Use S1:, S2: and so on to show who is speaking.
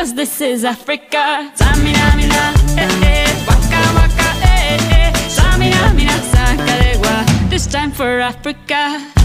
S1: 'cause this is Africa. Samina, mina, waka, waka, Samina, mina, sakalegua. This time for Africa.